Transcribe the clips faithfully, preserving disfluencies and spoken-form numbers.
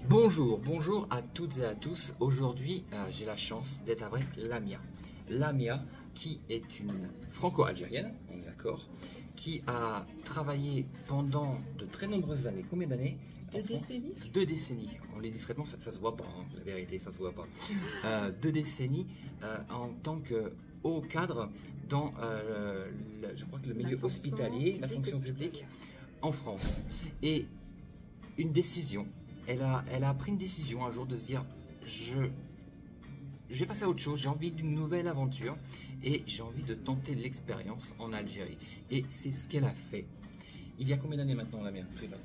Bonjour, bonjour à toutes et à tous. Aujourd'hui, euh, j'ai la chance d'être avec Lamia. Lamia, qui est une franco-algérienne, on est d'accord, qui a travaillé pendant de très nombreuses années. Combien d'années? Deux décennies. Deux décennies. On les dit discrètement, ça, ça se voit pas, hein, la vérité, ça se voit pas. Euh, deux décennies euh, en tant que haut cadre dans, euh, le, je crois que le milieu la hospitalier, la fonction publique en France. Et une décision. Elle a, elle a pris une décision un jour de se dire je, je vais passer à autre chose, j'ai envie d'une nouvelle aventure et j'ai envie de tenter l'expérience en Algérie. Et c'est ce qu'elle a fait. Il y a combien d'années maintenant, la mienne?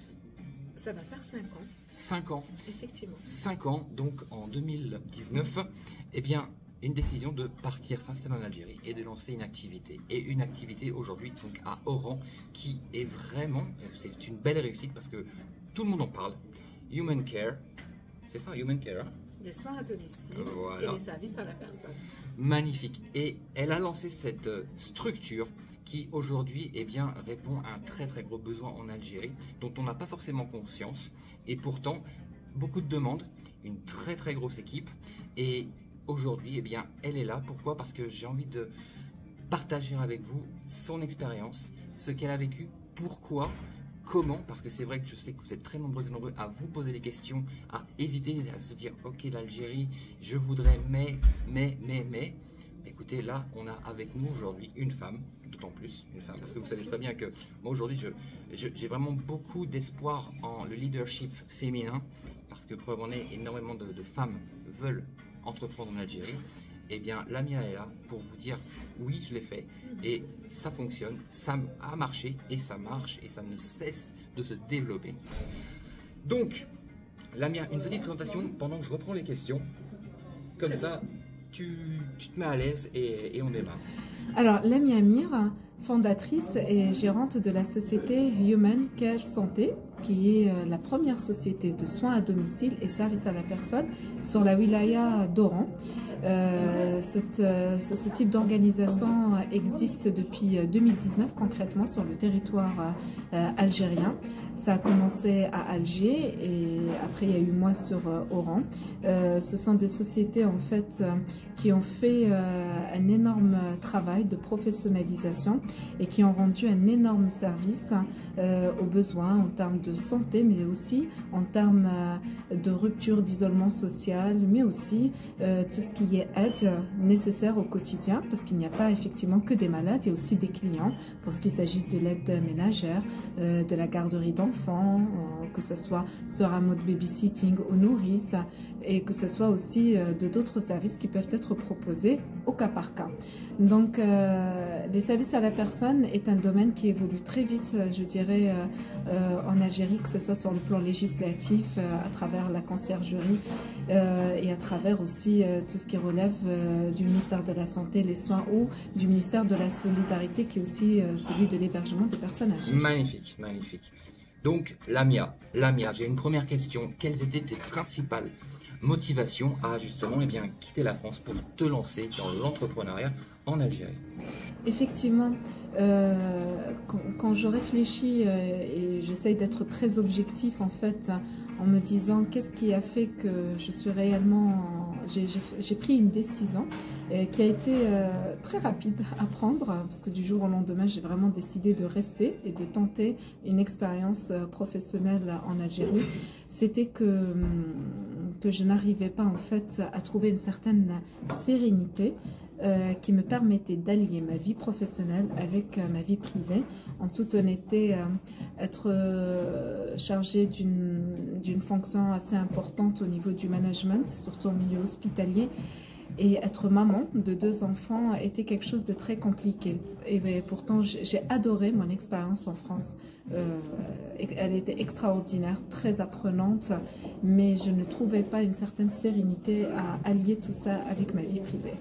Ça va faire cinq ans. cinq ans. Effectivement. cinq ans, donc en deux mille dix-neuf, eh bien, une décision de partir s'installer en Algérie et de lancer une activité. Et une activité aujourd'hui donc à Oran qui est vraiment, c'est une belle réussite parce que tout le monde en parle. Human Care, c'est ça, Human Care, hein? Des soins à domicile Voilà. et des services à la personne. Magnifique. Et elle a lancé cette structure qui aujourd'hui eh bien, répond à un très très gros besoin en Algérie dont on n'a pas forcément conscience. Et pourtant, beaucoup de demandes, une très très grosse équipe. Et aujourd'hui, eh bien, elle est là. Pourquoi? Parce que j'ai envie de partager avec vous son expérience, ce qu'elle a vécu, pourquoi. Comment? Parce que c'est vrai que je sais que vous êtes très nombreux et nombreux à vous poser des questions, à hésiter, à se dire ok l'Algérie, je voudrais mais, mais, mais, mais. Écoutez, là on a avec nous aujourd'hui une femme, d'autant plus une femme, parce que vous savez très bien que moi aujourd'hui je, je, j'ai vraiment beaucoup d'espoir en le leadership féminin, parce que preuve en est, énormément de, de femmes veulent entreprendre en Algérie. Eh bien, Lamia est là pour vous dire oui, je l'ai fait et ça fonctionne, ça a marché et ça marche et ça ne cesse de se développer. Donc, Lamia, une petite présentation pendant que je reprends les questions. Comme ça, tu, tu te mets à l'aise et, et on démarre. Alors, Lamia Amir, fondatrice et gérante de la société Human Care Santé, qui est la première société de soins à domicile et services à la personne sur la wilaya d'Oran. Euh, cette, euh, ce, ce type d'organisation existe depuis deux mille dix-neuf concrètement sur le territoire euh, algérien. Ça a commencé à Alger et après il y a eu moi sur euh, Oran. Euh, ce sont des sociétés en fait euh, qui ont fait euh, un énorme travail de professionnalisation et qui ont rendu un énorme service euh, aux besoins en termes de santé, mais aussi en termes euh, de rupture d'isolement social, mais aussi euh, tout ce qui est aide nécessaire au quotidien, parce qu'il n'y a pas effectivement que des malades, il y a aussi des clients pour ce qu'il s'agisse de l'aide ménagère, euh, de la garderie d'enfants, euh, que ce soit sur un mode babysitting aux nourrices, et que ce soit aussi euh, de d'autres services qui peuvent être proposés au cas par cas. Donc, euh, les services à la personne est un domaine qui évolue très vite, je dirais, euh, euh, en Algérie, que ce soit sur le plan législatif, euh, à travers la conciergerie euh, et à travers aussi euh, tout ce qui relève euh, du ministère de la Santé, les soins ou du ministère de la Solidarité, qui est aussi euh, celui de l'hébergement des personnes âgées. Magnifique, magnifique. Donc, Lamia, Lamia, j'ai une première question. Quelles étaient tes principales motivation à justement eh bien, quitter la France pour te lancer dans l'entrepreneuriat en Algérie? Effectivement, euh, quand, quand je réfléchis euh, et j'essaye d'être très objectif en fait, en me disant qu'est-ce qui a fait que je suis réellement, j'ai pris une décision euh, qui a été euh, très rapide à prendre, parce que du jour au lendemain j'ai vraiment décidé de rester et de tenter une expérience professionnelle en Algérie. C'était que, que je n'arrivais pas en fait à trouver une certaine sérénité Euh, qui me permettait d'allier ma vie professionnelle avec euh, ma vie privée. En toute honnêteté, euh, être euh, chargée d'une d'une fonction assez importante au niveau du management, surtout en milieu hospitalier, et être maman de deux enfants était quelque chose de très compliqué. Et bien, pourtant, j'ai adoré mon expérience en France. Euh, elle était extraordinaire, très apprenante, mais je ne trouvais pas une certaine sérénité à allier tout ça avec ma vie privée.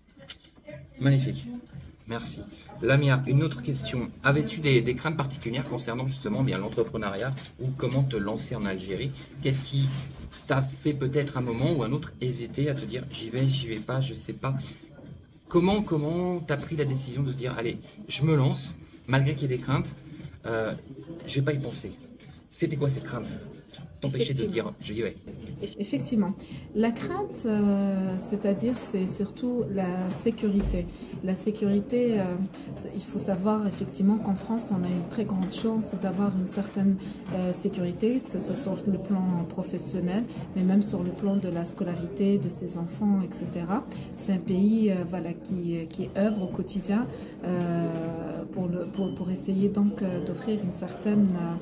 Magnifique, merci. Lamia, une autre question. Avais-tu des, des craintes particulières concernant justement bien l'entrepreneuriat ou comment te lancer en Algérie? Qu'est-ce qui t'a fait peut-être un moment ou un autre hésiter à te dire j'y vais, j'y vais pas, je sais pas? Comment comment t'as pris la décision de se dire allez, je me lance malgré qu'il y ait des craintes, euh, je vais pas y penser? C'était quoi ces craintes qui t'empêchaient de dire j'y vais? Effectivement. La crainte, euh, c'est-à-dire, c'est surtout la sécurité. La sécurité, euh, il faut savoir effectivement qu'en France, on a une très grande chance d'avoir une certaine euh, sécurité, que ce soit sur le plan professionnel, mais même sur le plan de la scolarité de ses enfants, et cetera. C'est un pays euh, voilà, qui, qui œuvre au quotidien euh, pour, le, pour, pour essayer donc euh, d'offrir une certaine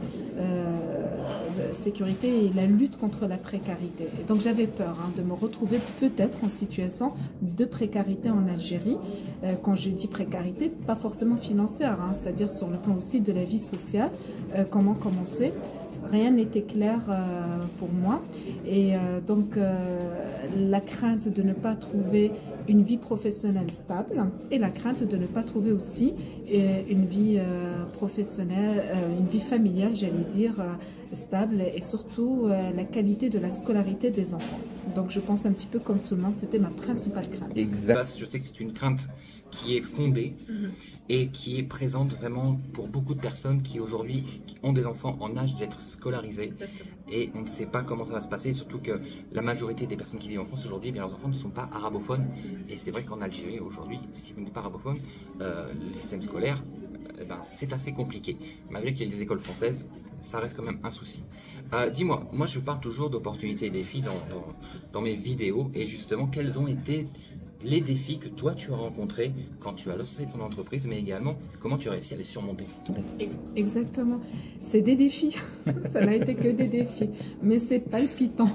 euh, sécurité et la lutte contre la précarité. Et donc j'avais peur hein, de me retrouver peut-être en situation de précarité en Algérie. Euh, quand je dis précarité, pas forcément financière, hein, c'est-à-dire sur le plan aussi de la vie sociale. Euh, comment commencer? Rien n'était clair euh, pour moi. Et euh, donc euh, la crainte de ne pas trouver une vie professionnelle stable et la crainte de ne pas trouver aussi euh, une vie euh, professionnelle, euh, une vie familiale, j'allais dire, euh, stable et surtout euh, la qualité de la scolarité des enfants. Donc je pense un petit peu comme tout le monde, c'était ma principale crainte. Exact. Ça, je sais que c'est une crainte qui est fondée mm-hmm. et qui est présente vraiment pour beaucoup de personnes qui aujourd'hui ont des enfants en âge d'être scolarisés. Exactement. Et on ne sait pas comment ça va se passer, surtout que la majorité des personnes qui vivent en France aujourd'hui, eh bien leurs enfants ne sont pas arabophones. Mm-hmm. Et c'est vrai qu'en Algérie aujourd'hui, si vous n'êtes pas arabophone, euh, le système scolaire, eh ben, c'est assez compliqué. Malgré qu'il y ait des écoles françaises, ça reste quand même un souci. Euh, Dis-moi, moi je parle toujours d'opportunités et défis dans, dans, dans mes vidéos, et justement, quels ont été les défis que toi tu as rencontrés quand tu as lancé ton entreprise, mais également comment tu as réussi à les surmonter? Exactement, c'est des défis, ça n'a été que des défis, mais c'est palpitant.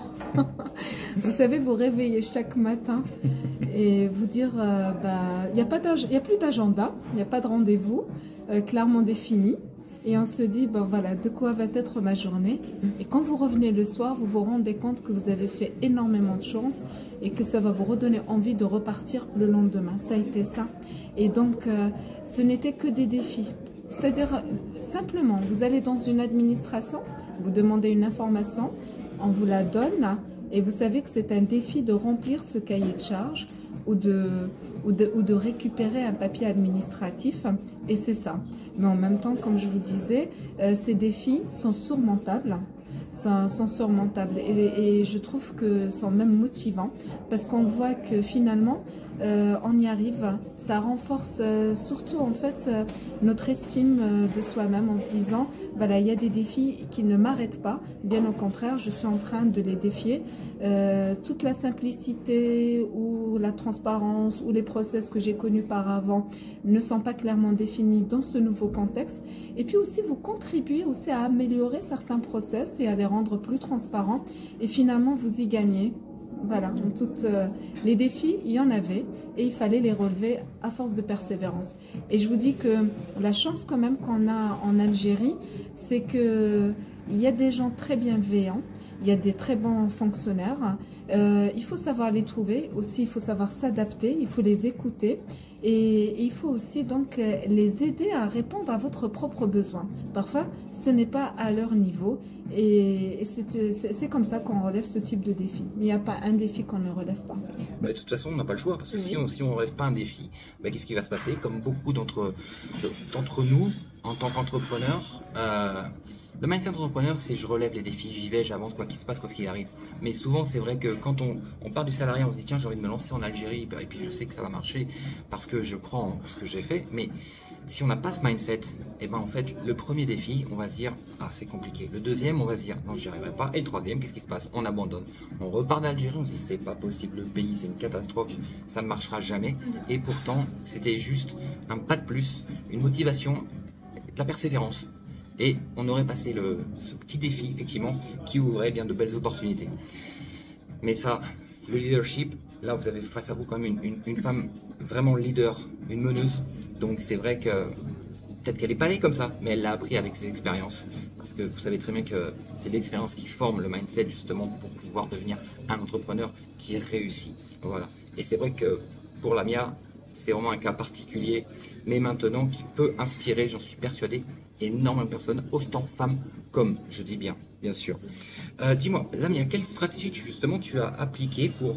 Vous savez, vous réveiller chaque matin et vous dire, euh, bah, il n'y a, a plus d'agenda, il n'y a pas de rendez-vous euh, clairement défini. Et on se dit, ben voilà, de quoi va être ma journée? Et quand vous revenez le soir, vous vous rendez compte que vous avez fait énormément de choses et que ça va vous redonner envie de repartir le lendemain. Ça a été ça. Et donc, euh, ce n'était que des défis. C'est-à-dire, simplement, vous allez dans une administration, vous demandez une information, on vous la donne et vous savez que c'est un défi de remplir ce cahier de charges ou de, ou, de, ou de récupérer un papier administratif, et c'est ça. Mais en même temps, comme je vous disais, euh, ces défis sont surmontables, sont, sont surmontables, et, et je trouve que sont même motivants, parce qu'on voit que finalement, euh, on y arrive. Ça renforce euh, surtout en fait euh, notre estime euh, de soi-même en se disant, voilà, il y a des défis qui ne m'arrêtent pas, bien au contraire, je suis en train de les défier. Euh, toute la simplicité ou la transparence ou les process que j'ai connus par avant ne sont pas clairement définis dans ce nouveau contexte. Et puis aussi, vous contribuez aussi à améliorer certains process et à les rendre plus transparents. Et finalement, vous y gagnez. Voilà, en toutes euh, les défis, il y en avait et il fallait les relever à force de persévérance. Et je vous dis que la chance quand même qu'on a en Algérie, c'est qu'il y a des gens très bienveillants, il y a des très bons fonctionnaires. Euh, il faut savoir les trouver, aussi il faut savoir s'adapter, il faut les écouter. Et, et il faut aussi donc les aider à répondre à votre propre besoin. Parfois, ce n'est pas à leur niveau et, et c'est comme ça qu'on relève ce type de défi. Il n'y a pas un défi qu'on ne relève pas. Bah, de toute façon, on n'a pas le choix parce que oui. si on si on relève pas un défi, bah, qu'est-ce qui va se passer? Comme beaucoup d'entre d'entre nous, en tant qu'entrepreneurs, euh, le mindset d'entrepreneur, c'est je relève les défis, j'y vais, j'avance, quoi qu'il se passe, quoi qu'il arrive. Mais souvent, c'est vrai que quand on, on part du salariat, on se dit tiens, j'ai envie de me lancer en Algérie, et puis je sais que ça va marcher parce que je crois en ce que j'ai fait. Mais si on n'a pas ce mindset, et ben en fait, le premier défi, on va se dire ah c'est compliqué. Le deuxième, on va se dire non, j'y arriverai pas. Et le troisième, qu'est-ce qui se passe? On abandonne. On repart d'Algérie, on se dit c'est pas possible, le pays c'est une catastrophe, ça ne marchera jamais. Et pourtant, c'était juste un pas de plus, une motivation, de la persévérance. Et on aurait passé le, ce petit défi, effectivement, qui ouvrait bien de belles opportunités. Mais ça, le leadership, là, vous avez face à vous quand même une, une, une femme vraiment leader, une meneuse. Donc c'est vrai que peut-être qu'elle n'est pas née comme ça, mais elle l'a appris avec ses expériences. Parce que vous savez très bien que c'est l'expérience qui forme le mindset, justement, pour pouvoir devenir un entrepreneur qui réussit. Voilà. Et c'est vrai que pour Lamia, c'est vraiment un cas particulier, mais maintenant qui peut inspirer, j'en suis persuadé, énormément de personnes, autant femmes comme, je dis bien, bien sûr. Euh, Dis-moi, Lamia, quelle stratégie justement tu as appliquée pour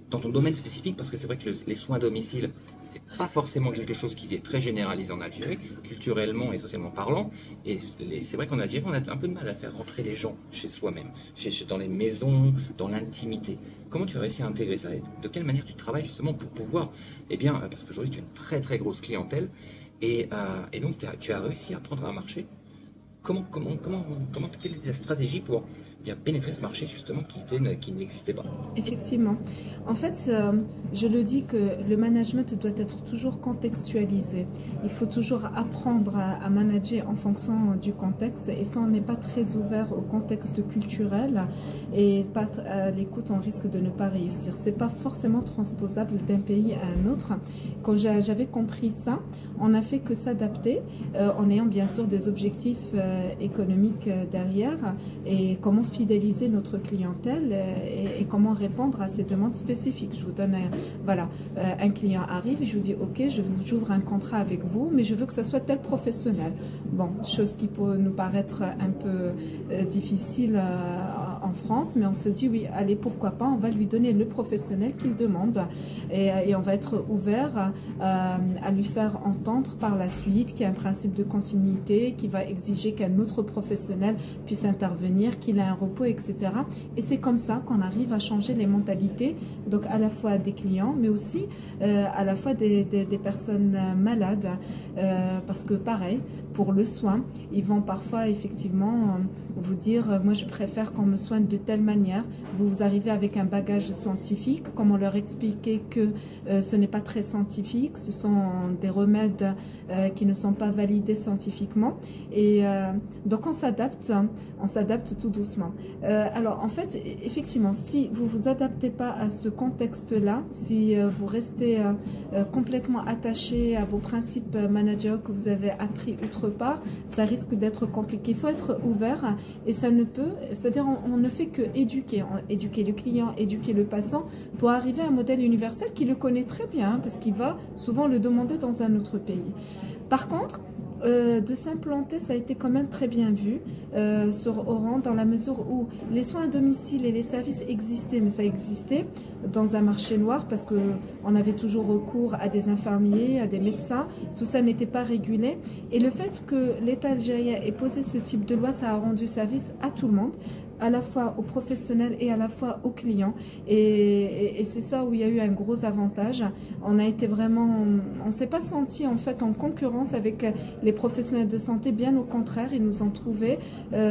dans ton domaine spécifique, parce que c'est vrai que le, les soins à domicile, c'est pas forcément quelque chose qui est très généralisé en Algérie, culturellement et socialement parlant. Et c'est vrai qu'en Algérie, on a un peu de mal à faire rentrer les gens chez soi-même, chez, chez, dans les maisons, dans l'intimité. Comment tu as réussi à intégrer ça et de quelle manière tu travailles justement pour pouvoir, eh bien, parce qu'aujourd'hui tu as une très très grosse clientèle et, euh, et donc as, tu as réussi à prendre un marché. Comment, comment, comment, comment, quelle est ta stratégie pour bien pénétrer ce marché justement qui, était, qui n'existait pas? Effectivement. En fait, euh, je le dis que le management doit être toujours contextualisé. Il faut toujours apprendre à, à manager en fonction du contexte. Et si on n'est pas très ouvert au contexte culturel et pas à l'écoute, on risque de ne pas réussir. C'est pas forcément transposable d'un pays à un autre. Quand j'avais compris ça, on n'a fait que s'adapter euh, en ayant bien sûr des objectifs euh, économiques derrière et comment fidéliser notre clientèle et, et comment répondre à ces demandes spécifiques. Je vous donne un, voilà, euh, un client arrive, je vous dis ok, je vous j'ouvre un contrat avec vous, mais je veux que ce soit tel professionnel. Bon, chose qui peut nous paraître un peu euh, difficile euh, en France, mais on se dit oui, allez, pourquoi pas, on va lui donner le professionnel qu'il demande et, et on va être ouvert euh, à lui faire entendre par la suite qu'il y a un principe de continuité, qui va exiger qu'un autre professionnel puisse intervenir, qu'il a un repos, et cetera. Et c'est comme ça qu'on arrive à changer les mentalités, donc à la fois des clients, mais aussi euh, à la fois des, des, des personnes malades, euh, parce que pareil, pour le soin, ils vont parfois effectivement vous dire, moi je préfère qu'on me soigne de telle manière. Vous, vous arrivez avec un bagage scientifique, comment leur expliquer que euh, ce n'est pas très scientifique, ce sont des remèdes euh, qui ne sont pas validés scientifiquement. Et euh, donc on s'adapte, on s'adapte tout doucement. Euh, alors en fait, effectivement, si vous vous adaptez pas à ce contexte-là, si euh, vous restez euh, euh, complètement attaché à vos principes managériaux que vous avez appris autre part, ça risque d'être compliqué. Il faut être ouvert et ça ne peut, c'est-à-dire on, on ne fait que éduquer, éduquer le client, éduquer le patient pour arriver à un modèle universel qui le connaît très bien hein, parce qu'il va souvent le demander dans un autre pays. Par contre, Euh, de s'implanter, ça a été quand même très bien vu euh, sur Oran, dans la mesure où les soins à domicile et les services existaient, mais ça existait dans un marché noir parce qu'on avait toujours recours à des infirmiers, à des médecins, tout ça n'était pas régulé. Et le fait que l'État algérien ait posé ce type de loi, ça a rendu service à tout le monde, à la fois aux professionnels et à la fois aux clients. Et, et, et c'est ça où il y a eu un gros avantage. On a été vraiment, on ne s'est pas senti en fait en concurrence avec les professionnels de santé, bien au contraire, ils nous ont trouvé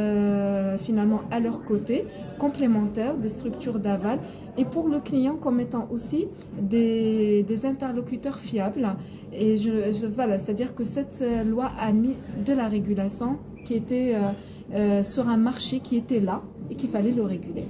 euh, finalement à leur côté, complémentaires, des structures d'aval, et pour le client comme étant aussi des, des interlocuteurs fiables. Et je, je, voilà, c'est-à-dire que cette loi a mis de la régulation qui était euh, euh, sur un marché qui était là et qu'il fallait le réguler.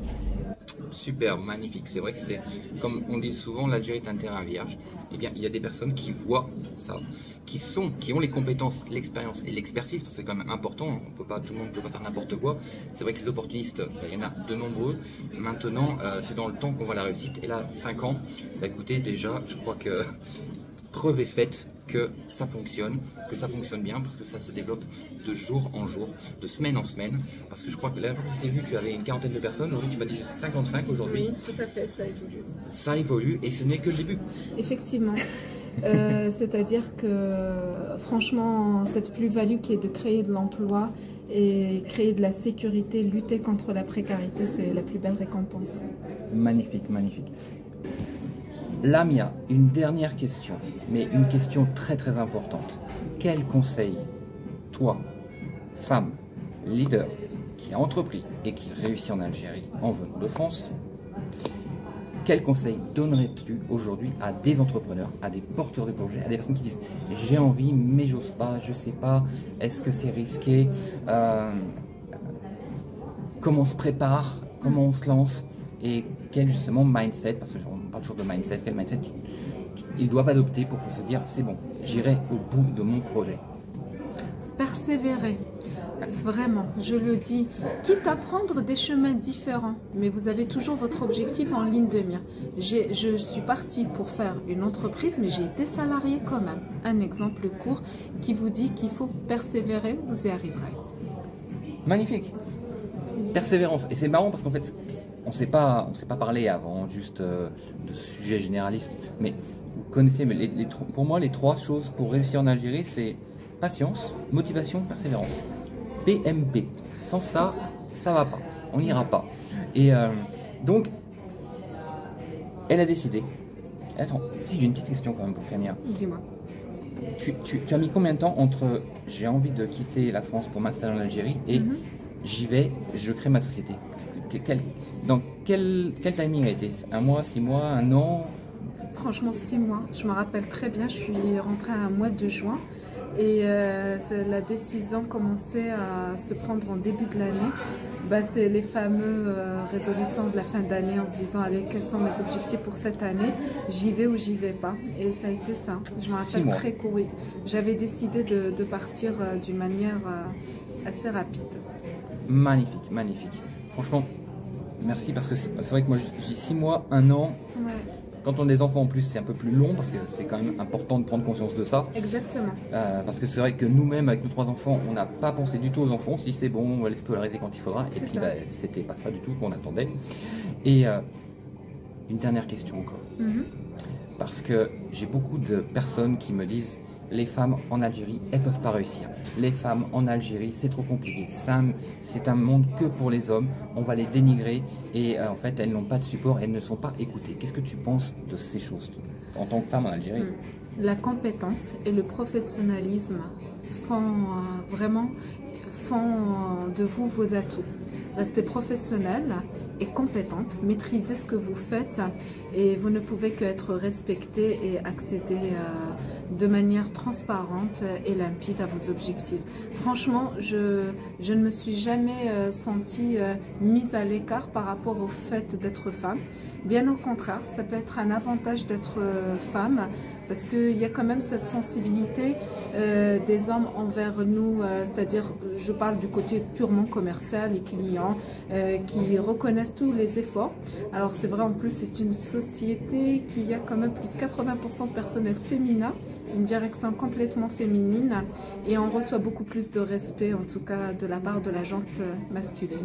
Super, magnifique. C'est vrai que c'était, comme on dit souvent, l'Algérie est un terrain vierge. Eh bien, il y a des personnes qui voient ça, qui sont, qui ont les compétences, l'expérience et l'expertise, parce que c'est quand même important. On peut pas, tout le monde ne peut pas faire n'importe quoi. C'est vrai que les opportunistes, il y en a de nombreux. Maintenant, euh, c'est dans le temps qu'on voit la réussite. Et là, cinq ans, bah, écoutez, déjà, je crois que preuve est faite que ça fonctionne, que ça fonctionne bien, parce que ça se développe de jour en jour, de semaine en semaine, parce que je crois que la dernière fois que tu t'es vu, tu avais une quarantaine de personnes, aujourd'hui tu m'as dit j'ai cinquante-cinq aujourd'hui. Oui, tout à fait, ça évolue. Ça évolue et ce n'est que le début. Effectivement. Euh, c'est-à-dire que franchement, cette plus-value qui est de créer de l'emploi et créer de la sécurité, lutter contre la précarité, c'est la plus belle récompense. Magnifique, magnifique. Lamia, une dernière question, mais une question très très importante. Quel conseil, toi, femme, leader, qui a entrepris et qui réussit en Algérie en venant de France, quel conseil donnerais-tu aujourd'hui à des entrepreneurs, à des porteurs de projets, à des personnes qui disent j'ai envie mais j'ose pas, je sais pas, est-ce que c'est risqué, euh, comment on se prépare, comment on se lance et quel justement mindset, parce que on parle toujours de mindset, quel mindset ils doivent adopter pour se dire c'est bon, j'irai au bout de mon projet. Persévérer. Vraiment, je le dis, quitte à prendre des chemins différents, mais vous avez toujours votre objectif en ligne de mire. Je suis partie pour faire une entreprise, mais j'ai été salariée quand même. Un exemple court qui vous dit qu'il faut persévérer, vous y arriverez. Magnifique. Persévérance. Et c'est marrant parce qu'en fait, on ne s'est pas, on s'est pas parlé avant, juste euh, de sujets généralistes, mais vous connaissez, mais les, les, pour moi, les trois choses pour réussir en Algérie, c'est patience, motivation, persévérance. P M P. Sans ça, ça va pas. On n'ira pas. Et euh, donc, elle a décidé. Attends, si j'ai une petite question quand même pour finir. Dis-moi. Tu, tu, tu as mis combien de temps entre j'ai envie de quitter la France pour m'installer en Algérie et mm-hmm. j'y vais, je crée ma société? Quel, dans quel, quel timing a été? Un mois, six mois, un an? Franchement, six mois. Je me rappelle très bien, je suis rentrée un mois de juin et euh, la décision commençait à se prendre en début de l'année. Bah, c'est les fameux euh, résolutions de la fin d'année en se disant allez, quels sont mes objectifs pour cette année, j'y vais ou j'y vais pas. Et ça a été ça. Je me rappelle très court. Oui. J'avais décidé de, de partir euh, d'une manière euh, assez rapide. Magnifique, magnifique. Franchement, merci parce que c'est vrai que moi j'ai six mois, un an. Ouais. Quand on a des enfants en plus, c'est un peu plus long parce que c'est quand même important de prendre conscience de ça. Exactement. Euh, parce que c'est vrai que nous-mêmes, avec nos trois enfants, on n'a pas pensé du tout aux enfants. Si c'est bon, on va les scolariser quand il faudra. Et puis, bah, c'était pas ça du tout qu'on attendait. Et euh, une dernière question encore. Mm-hmm. Parce que j'ai beaucoup de personnes qui me disent les femmes en Algérie, elles peuvent pas réussir. Les femmes en Algérie, c'est trop compliqué. C'est un monde que pour les hommes. On va les dénigrer et euh, en fait, elles n'ont pas de support, elles ne sont pas écoutées. Qu'est-ce que tu penses de ces choses en tant que femme en Algérie? La compétence et le professionnalisme font euh, vraiment font de vous vos atouts. Restez professionnelle et compétente, maîtrisez ce que vous faites et vous ne pouvez qu'être respectée et accéder euh, de manière transparente et limpide à vos objectifs. Franchement, je, je ne me suis jamais euh, sentie euh, mise à l'écart par rapport au fait d'être femme. Bien au contraire, ça peut être un avantage d'être euh, femme parce qu'il y a quand même cette sensibilité euh, des hommes envers nous, euh, c'est-à-dire, je parle du côté purement commercial, les clients euh, qui reconnaissent tous les efforts. Alors c'est vrai, en plus c'est une société qui a quand même plus de quatre-vingts pour cent de personnel féminin, une direction complètement féminine et on reçoit beaucoup plus de respect, en tout cas de la part de la gente masculine.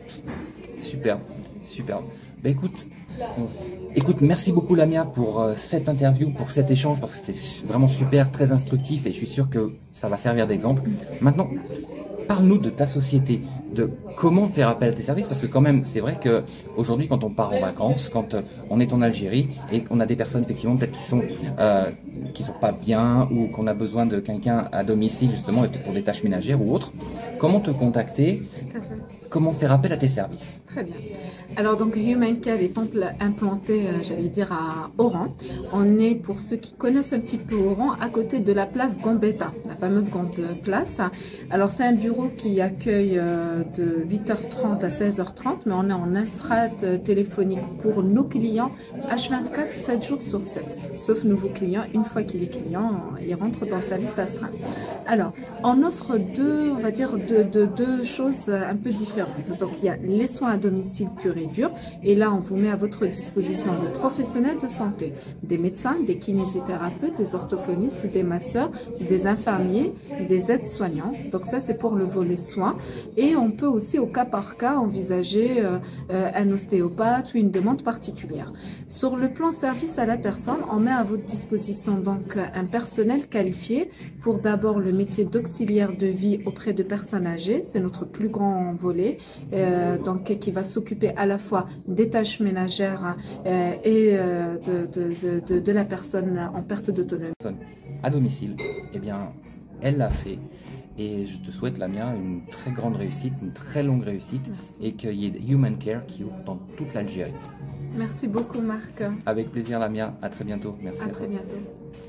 Super, super. Ben écoute, écoute, merci beaucoup Lamia pour euh, cette interview, pour cet échange, parce que c'était vraiment super, très instructif et je suis sûr que ça va servir d'exemple. Maintenant, parle-nous de ta société, de comment faire appel à tes services, parce que quand même, c'est vrai qu'aujourd'hui, quand on part en vacances, quand euh, on est en Algérie et qu'on a des personnes effectivement peut-être qui sont euh, qui sont pas bien ou qu'on a besoin de quelqu'un à domicile justement pour des tâches ménagères ou autres, comment te contacter? Comment faire appel à tes services? Très bien. Alors donc Human Care est implanté, euh, j'allais dire, à Oran. On est, pour ceux qui connaissent un petit peu Oran, à côté de la place Gambetta, la fameuse grande place. Alors c'est un bureau qui accueille euh, de huit heures trente à seize heures trente, mais on est en astreinte téléphonique pour nos clients H vingt-quatre, sept jours sur sept. Sauf nouveaux clients, une fois qu'il est client, il rentre dans le service d'astreinte. Alors, on offre deux, on va dire, deux, deux, deux choses un peu différentes. Donc il y a les soins à domicile pur et dur et là on vous met à votre disposition des professionnels de santé, des médecins, des kinésithérapeutes, des orthophonistes, des masseurs, des infirmiers, des aides-soignants. Donc ça c'est pour le volet soins et on peut aussi au cas par cas envisager euh, euh, un ostéopathe ou une demande particulière. Sur le plan service à la personne, on met à votre disposition donc un personnel qualifié pour d'abord le métier d'auxiliaire de vie auprès de personnes âgées, c'est notre plus grand volet. Euh, donc qui va s'occuper à la fois des tâches ménagères euh, et euh, de, de, de, de la personne en perte d'autonomie. À domicile, eh bien, elle l'a fait et je te souhaite, Lamia, une très grande réussite, une très longue réussite. Merci. Et qu'il y ait Human Care qui ouvre dans toute l'Algérie. Merci beaucoup, Marc. Avec plaisir, Lamia. À très bientôt. Merci. À, à très toi. bientôt.